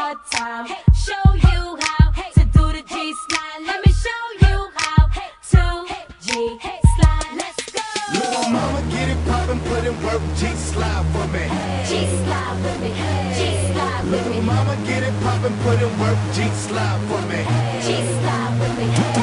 more time. Show you how to do the G slide. Let me show you how to G slide. Let's go. Little mama, get it poppin', put in work, G-slide for me. G slide with me. G slide with me. Little mama, get it poppin', put in work, G-slide for me. G slide with me.